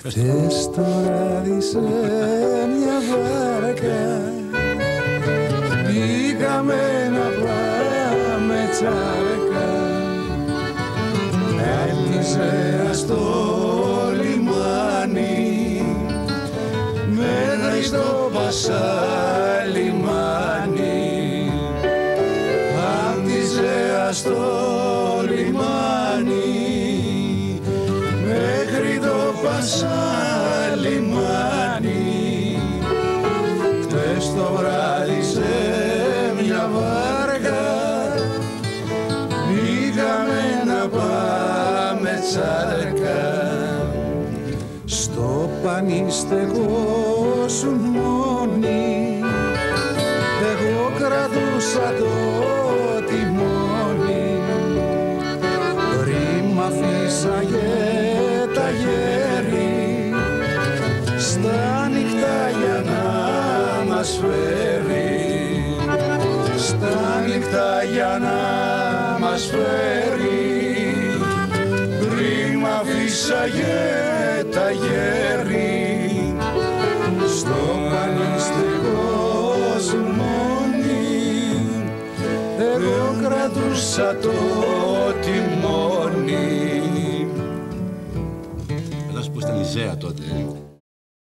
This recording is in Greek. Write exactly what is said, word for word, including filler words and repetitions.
Χτες το βράδυ σε μια βάρκα πήγαμε να πάμε τσάρκα, έλυσε στο λιμάνι μέχρι στο Πασά λιμάνι, άντιζε στο λιμάνι μέχρι το Πασά λιμάνι. Χτες το βράδυ σε μια βάρκα πήγαμε να πάμε τσάρκα, στο πανί στεκόσουν μόνοι, εγώ κρατούσα το τιμόνι, πριν μ' αφήσαγε τα γέρι στα νυχτά για να μας φέρει, στα νυχτά για να μας φέρει, πριν μ' αφήσαγε τα γέρι, στο πανί στεκόσουν μόνοι, εγώ κρατούσα το τιμόνι. Έλα που ήταν η Ζέα τότε.